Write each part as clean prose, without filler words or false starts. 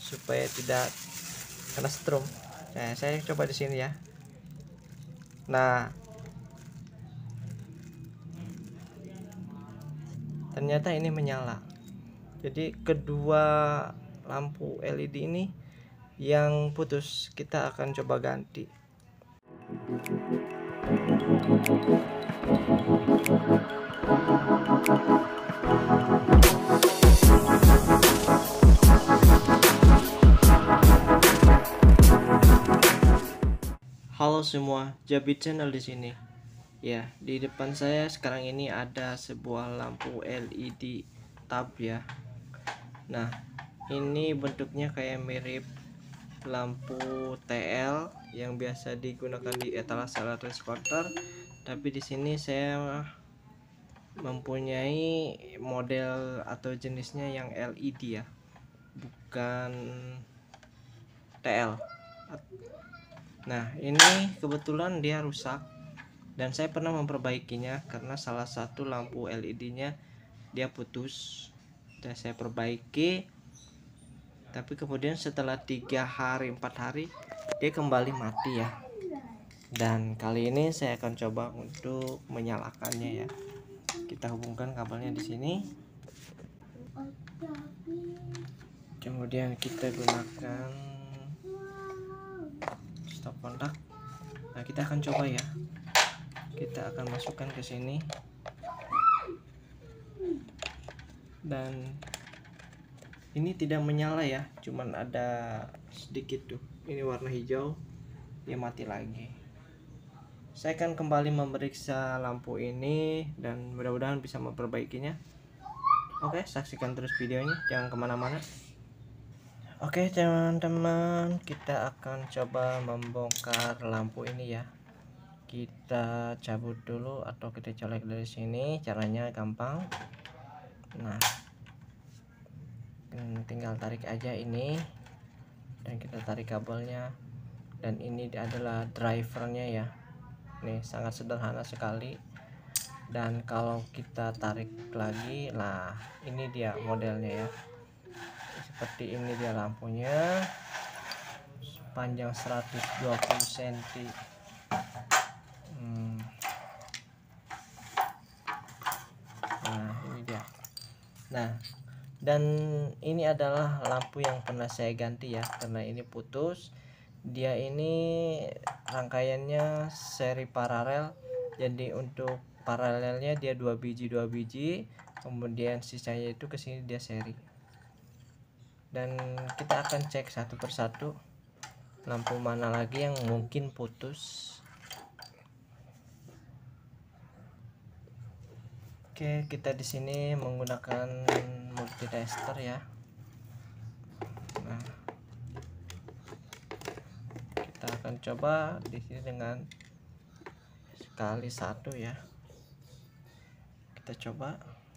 supaya tidak kena strum. Nah, saya coba di sini ya. Nah, ternyata ini menyala. Jadi kedua lampu LED ini yang putus, kita akan coba ganti. Halo semua, Jabi Channel di sini. Ya, di depan saya sekarang ini ada sebuah lampu LED tab ya. Nah, ini bentuknya kayak mirip lampu TL yang biasa digunakan di etalase transporter, tapi di sini saya mempunyai model atau jenisnya yang LED ya, bukan TL. Nah, ini kebetulan dia rusak dan saya pernah memperbaikinya karena salah satu lampu LED-nya dia putus dan saya perbaiki, tapi kemudian setelah 3 hari 4 hari dia kembali mati ya. Dan kali ini saya akan coba untuk menyalakannya ya. Kita hubungkan kabelnya di sini, kemudian kita gunakan stop kontak. Nah, kita akan coba ya. Kita akan masukkan ke sini dan ini tidak menyala ya, cuman ada sedikit tuh, ini warna hijau, dia mati lagi. Saya akan kembali memeriksa lampu ini dan mudah-mudahan bisa memperbaikinya. Oke, saksikan terus videonya, jangan kemana-mana. Oke teman-teman, kita akan coba membongkar lampu ini ya. Kita cabut dulu atau kita colek dari sini, caranya gampang. Nah, tinggal tarik aja ini dan kita tarik kabelnya, dan ini adalah drivernya ya. Nih sangat sederhana sekali, dan kalau kita tarik lagi, nah ini dia modelnya ya, seperti ini dia lampunya, panjang 120 cm. Nah ini dia. Nah, dan ini adalah lampu yang pernah saya ganti ya, karena ini putus. Dia ini rangkaiannya seri paralel, jadi untuk paralelnya dia 2 biji, kemudian sisanya itu ke sini dia seri. Dan kita akan cek satu persatu lampu mana lagi yang mungkin putus. Oke, kita di sini menggunakan multitester ya. Nah, kita akan coba di sini dengan sekali satu ya. Kita coba.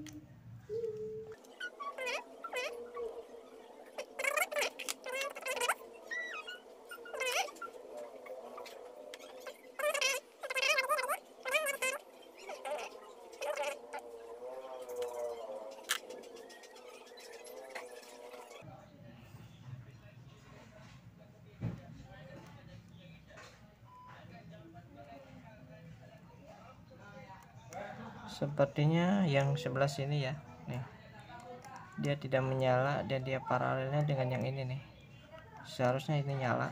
Sepertinya yang sebelah sini ya, nih dia tidak menyala dan dia paralelnya dengan yang ini nih, seharusnya ini nyala.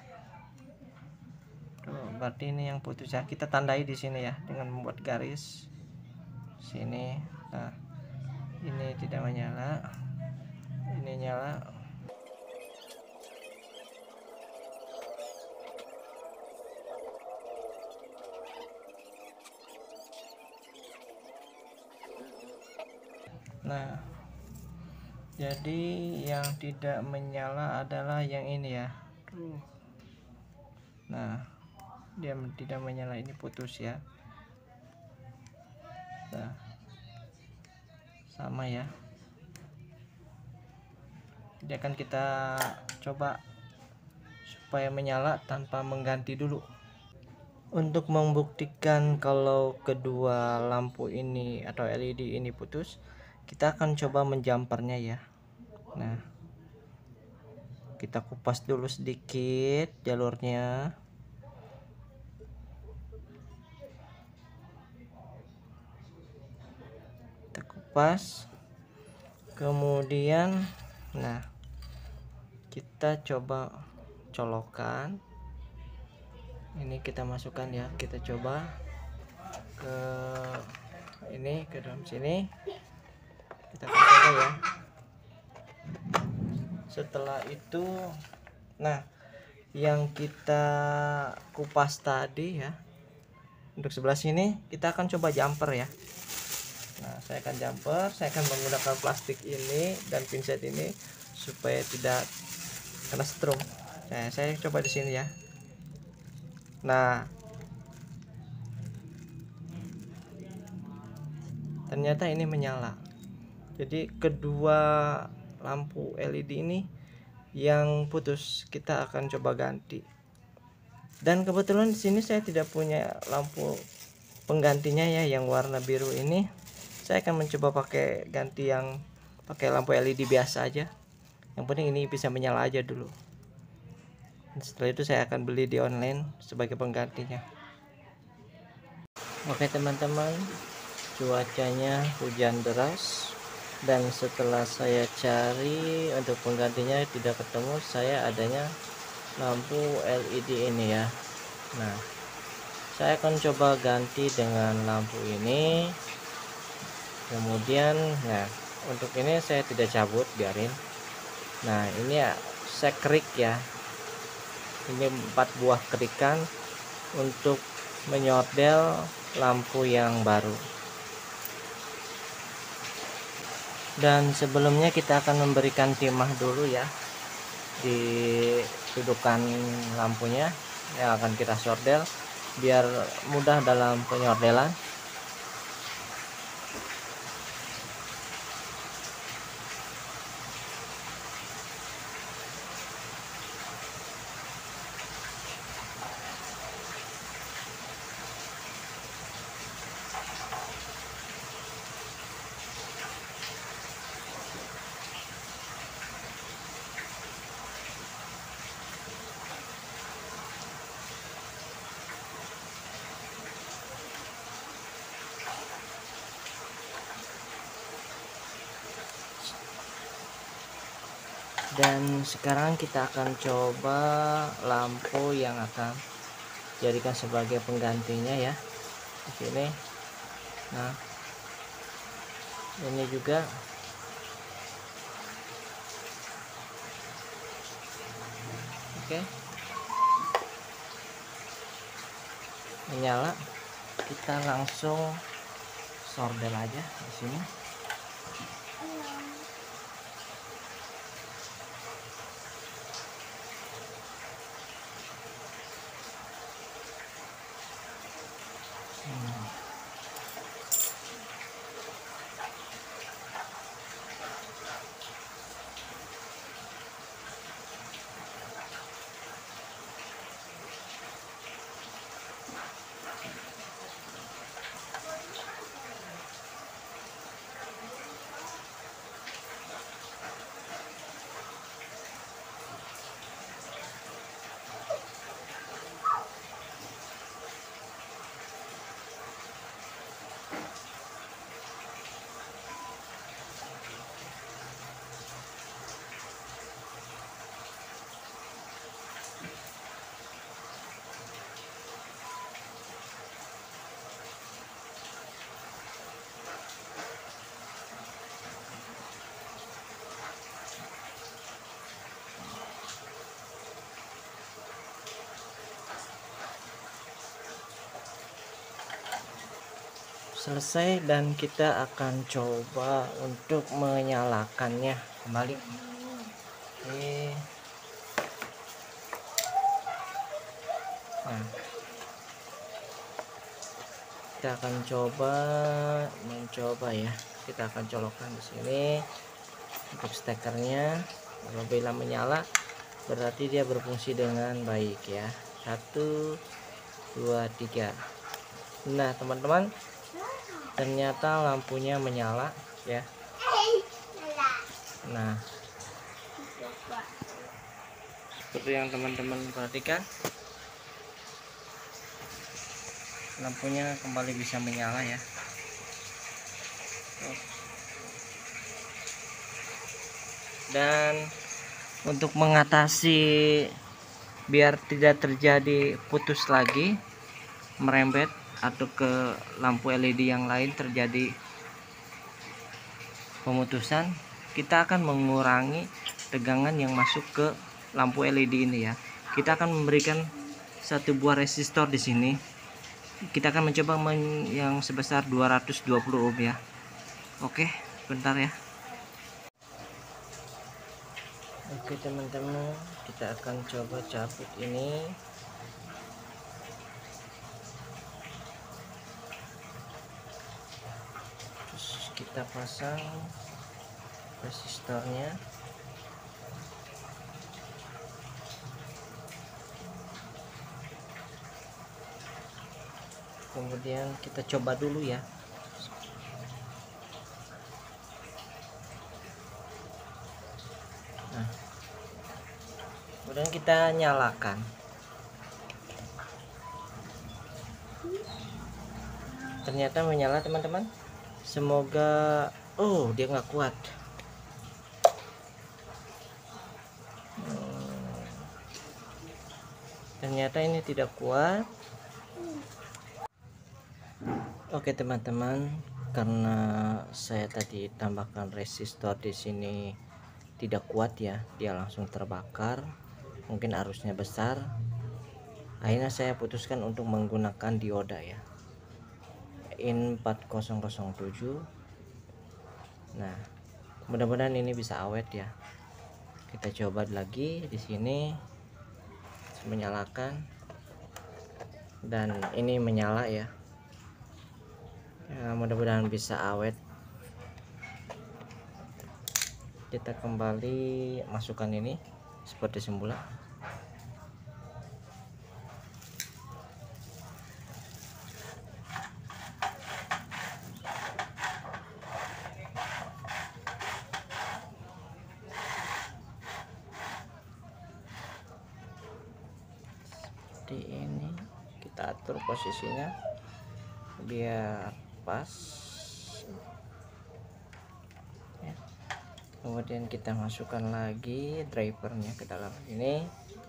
Tuh, berarti ini yang putus ya. Kita tandai di sini ya dengan membuat garis sini. Nah, ini tidak menyala, ini nyala. Nah, jadi yang tidak menyala adalah yang ini ya. Nah, dia tidak menyala, ini putus ya. Nah, sama ya. Jadi akan kita coba supaya menyala tanpa mengganti dulu. Untuk membuktikan kalau kedua lampu ini atau LED ini putus, kita akan coba menjampernya ya. Nah, kita kupas dulu sedikit jalurnya. Kita kupas, kemudian nah kita coba colokan. Ini kita masukkan ya, kita coba ke ini, ke dalam sini. Kita coba ya. Setelah itu, nah yang kita kupas tadi ya, untuk sebelah sini kita akan coba jumper ya. Nah, saya akan jumper, saya akan menggunakan plastik ini dan pinset ini supaya tidak kena strum. Nah, saya coba di sini ya. Nah, ternyata ini menyala. Jadi kedua lampu LED ini yang putus, kita akan coba ganti. Dan kebetulan di sini saya tidak punya lampu penggantinya ya, yang warna biru ini. Saya akan mencoba pakai ganti yang pakai lampu LED biasa aja. Yang penting ini bisa menyala aja dulu. Setelah itu saya akan beli di online sebagai penggantinya. Oke teman-teman, cuacanya hujan deras, dan setelah saya cari untuk penggantinya tidak ketemu, saya adanya lampu LED ini ya. Nah, saya akan coba ganti dengan lampu ini. Kemudian nah untuk ini saya tidak cabut, biarin. Nah, ini ya saya kerik ya. Ini 4 buah kerikan untuk menyodel lampu yang baru. Dan sebelumnya kita akan memberikan timah dulu ya di dudukan lampunya yang akan kita sordel biar mudah dalam penyordelan. Dan sekarang kita akan coba lampu yang akan jadikan sebagai penggantinya ya di sini. Nah, ini juga oke, menyala. Kita langsung sordel aja di sini. Selesai, dan kita akan coba untuk menyalakannya kembali. Oke. Nah, kita akan mencoba ya. Kita akan colokkan di sini untuk stekernya. Apabila menyala berarti dia berfungsi dengan baik ya. 1 2 3. Nah teman-teman, ternyata lampunya menyala ya. Nah, Seperti yang teman-teman perhatikan, lampunya kembali bisa menyala ya. Dan untuk mengatasi biar tidak terjadi putus lagi, merembet atau ke lampu LED yang lain terjadi pemutusan, kita akan mengurangi tegangan yang masuk ke lampu LED ini ya. Kita akan memberikan satu buah resistor di sini. Kita akan mencoba yang sebesar 220 ohm ya. Oke, bentar ya. Oke teman-teman, kita akan coba cabut ini. Terus kita pasang resistornya. Kemudian kita coba dulu ya. Nah, kemudian kita nyalakan. Ternyata menyala teman-teman. Semoga, oh dia nggak kuat. Ternyata ini tidak kuat. Oke teman-teman, karena saya tadi tambahkan resistor di sini tidak kuat ya, dia langsung terbakar. Mungkin arusnya besar. Akhirnya saya putuskan untuk menggunakan dioda ya, IN 4007. Nah, mudah-mudahan ini bisa awet ya. Kita coba lagi di sini, menyalakan, dan ini menyala ya. Mudah-mudahan bisa awet. Kita kembali masukkan ini seperti semula. Seperti ini, kita atur posisinya biar pas ya. Kemudian kita masukkan lagi drivernya ke dalam ini.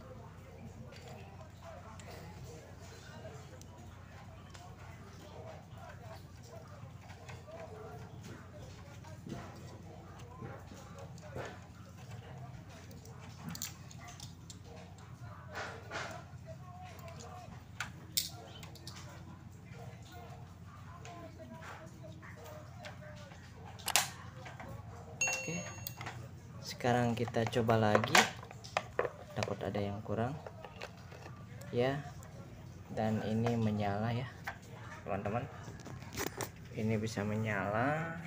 Oke, sekarang kita coba lagi, takut ada yang kurang ya. Dan ini menyala ya teman-teman, ini bisa menyala.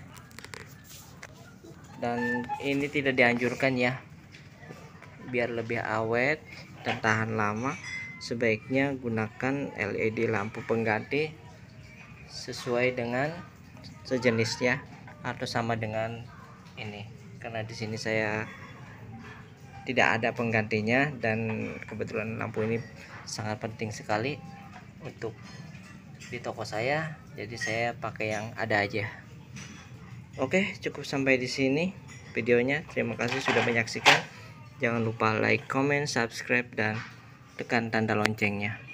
Dan ini tidak dianjurkan ya, biar lebih awet dan tahan lama sebaiknya gunakan LED lampu pengganti sesuai dengan sejenisnya atau sama dengan ini, karena di sini saya tidak ada penggantinya dan kebetulan lampu ini sangat penting sekali untuk di toko saya, jadi saya pakai yang ada aja. Oke, cukup sampai di sini videonya. Terima kasih sudah menyaksikan. Jangan lupa like, comment, subscribe, dan tekan tanda loncengnya.